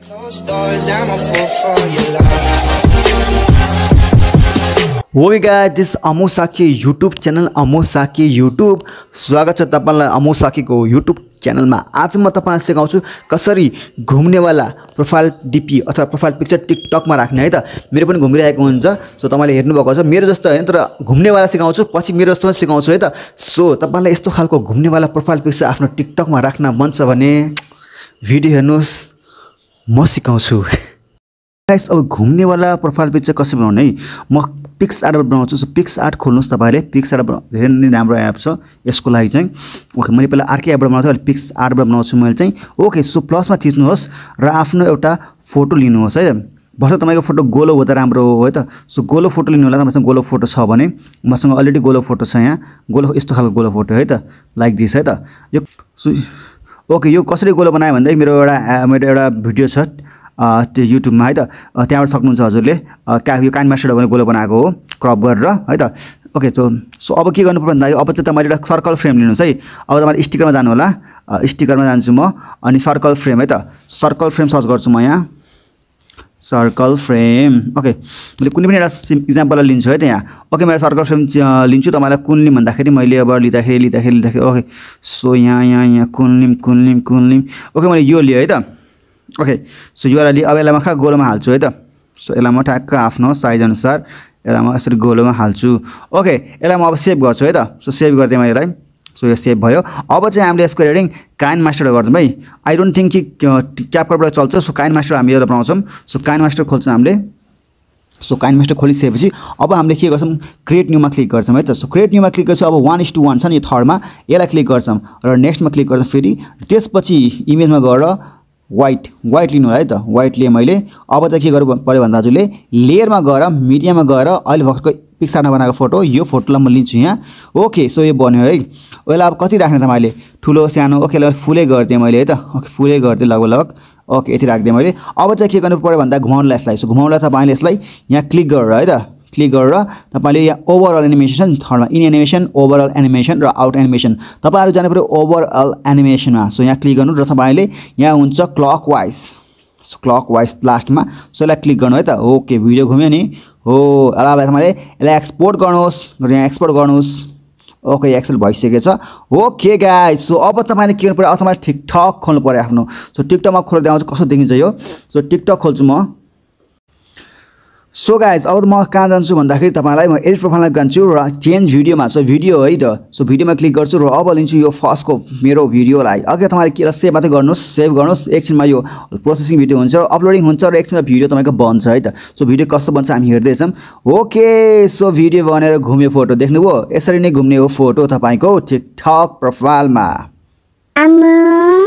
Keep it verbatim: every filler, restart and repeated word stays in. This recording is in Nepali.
Hey guys, this is Amo Shakya YouTube channel. Amo Shakya YouTube. स्वागत छ तपाईलाई अमो साकीको YouTube च्यानलमा। आज म तपाईलाई सिकाउँछु कसरी घुम्ने वाला प्रोफाइल डीपी अथवा प्रोफाइल पिक्चर टिकटक मा राख्ने है त। मेरो पनि घुमिरहेको हुन्छ, सो तपाईले हेर्नु भएको छ। मेरो जस्तो हैन, तर घुम्ने वाला सिकाउँछु, पछि मेरो जस्तो सिकाउँछु है त। सो तपाईलाई यस्तो खालको घुम्ने वाला प्रोफाइल पिक्चर आफ्नो टिकटक मा राख्न मन छ भने भिडियो हेर्नुस्, म सिकाउँछु। गाइस, अब घुम्ने वाला प्रोफाइल पिक्चर कसरी बनाउने है, म पिक्स आर्ट बनाउँछु। सो पिक्स आर्ट खोल्नुस् तपाईले। पिक्स आर्ट धेरै नै राम्रो एप छ यसको लागि चाहिँ। ओके, मैले पहिला अर्कै एपबाट बनाउँछु, अहिले पिक्स आर्टबाट बनाउँछु मैले चाहिँ। ओके, सो प्लसमा थिच्नुहोस् र आफ्नो एउटा फोटो लिनुहोस् है। भर्छ तपाईको फोटो गोलो हो त राम्रो हो है त। सो गोलो फोटो लिनु होला। तपाईसँग गोलो फोटो छ भने, मसँग अलरेडी गोलो फोटो छ यहाँ। गोलो यस्तो खालको गोलो फोटो है त, लाइक दिस है त। यो ओके, यो कसरी गोलो बनायो भन्दा मेरो एउटा मेरो एउटा भिडियो छ त्यो युट्युबमा है त, त्यहाँबाट सक्नुहुन्छ हजुरले। क्या यो काइन मास्टर भने गोलो बनाएको हो क्रप गरेर है त। ओके, सो सो अब के गर्नु पर्यो भन्दा अब चाहिँ तपाईले एउटा सर्कल फ्रेम लिनुहोस् है। अब तपाईले स्टिकरमा जानु होला। स्टिकरमा जान्छु म, अनि सर्कल फ्रेम है त। सर्कल फ्रेम सर्च गर्छु म यहाँ, सर्कल फ्रेम। ओके, मैले कुनै पनि एउटा इक्जाम्पल लिन्छु है त यहाँ। ओके, मैले सर्कल फ्रेम लिन्छु। तपाईँलाई कुन लिम भन्दाखेरि मैले अब लिँदाखेरि लिँदाखेरि लिँदाखेरि ओके, सो यहाँ यहाँ यहाँ कुन लिम कुन लिम कुन लिम। ओके, मैले यो लिएँ है त। ओके, सो यो अलि अब यसलाई म खा गोलोमा हाल्छु है त। सो यसलाई म ठ्याक्क आफ्नो साइज अनुसार यसलाई म यसरी गोलोमा हाल्छु। ओके, यसलाई म अब सेभ गर्छु है त। सो सेभ गरिदिएँ मैले यसलाई। सो यो सेभ भयो। अब चाहिँ हामीले यसको एडिटिङ काइन मास्टर गर्छौँ है। आई डोन्ट थिङ्क कि क्यापकटबाट चल्छ। सो काइन मास्टर हामी एउटा बनाउँछौँ। सो काइन मास्टर खोल्छौँ हामीले। सो काइन मास्टर खोलिसकेपछि अब हामीले के गर्छौँ, क्रिएट न्यूमा क्लिक गर्छौँ है त। सो क्रिएट न्यूमा क्लिक गर्छौँ। अब वान इस टू वान छ नि यो थर्डमा, यसलाई क्लिक गर्छौँ र नेक्स्टमा क्लिक गर्छौँ फेरि। त्यसपछि इमेजमा गएर वाइट वाइट लिनु है त। वाइट लिएँ मैले। अब चाहिँ के गर्नु पऱ्यो भन्दा हजुरले लेयरमा गएर मिडियामा गएर अहिले भर्खरको पिक्चरमा बनाएको फोटो, यो फोटोलाई म लिन्छु यहाँ। ओके, सो यो बन्यो है। यसलाई अब कति राख्ने तपाईँले, ठुलो सानो। ओके, यसलाई फुलै गरिदिएँ मैले है त। ओके, फुलै गरिदिएँ लगभग लगभग। ओके, यति राखिदिएँ मैले। अब चाहिँ के गर्नु पऱ्यो भन्दा घुमाउनुलाई यसलाई। सो घुमाउनुलाई तपाईँले यसलाई यहाँ क्लिक गरेर है त, क्लिक गरेर तपाईँले यहाँ ओभरअल एनिमेसन थर्डमा इन एनिमेसन, ओभरअल एनिमेसन र आउट एनिमेसन, तपाईँहरू जानु पऱ्यो ओभरअल एनिमेसनमा। सो यहाँ क्लिक गर्नु र तपाईँले यहाँ हुन्छ क्लकवाइज। सो क्लकवाइज लास्टमा। सो यसलाई क्लिक गर्नु है त। ओके, भिडियो घुम्यो नि हो। अब तपाईँले यसलाई एक्सपोर्ट गर्नुहोस्, यहाँ एक्सपोर्ट गर्नुहोस्। ओके, एक्सेल भइसकेछ। ओके गाइस, सो अब तपाईँले के गर्नु पऱ्यो, अब तपाईँले टिकटक खोल्नु पऱ्यो आफ्नो। सो टिकटकमा खोलेर देखाउँछु कस्तो देखिन्छ यो। सो टिकटक खोल्छु म। सो गाइज, अब म कहाँ जान्छु भन्दाखेरि तपाईँलाई म एडिट प्रोफाइलमा जान्छु र चेन्ज भिडियोमा। सो भिडियो है त। सो भिडियोमा क्लिक गर्छु र अब लिन्छु यो फर्स्टको मेरो भिडियोलाई। अघि तपाईँले के सेभ मात्रै गर्नुहोस्, सेभ गर्नुहोस्। एकछिनमा यो प्रोसेसिङ भिडियो हुन्छ र अपलोडिङ हुन्छ र एकछिनमा भिडियो तपाईँको बन्छ है त। सो भिडियो कस्तो बन्छ हामी हेर्दैछौँ। ओके, सो भिडियो बनेर घुम्यो फोटो देख्नुभयो। यसरी नै घुम्ने हो फोटो तपाईँको टिकटक प्रोफाइलमा।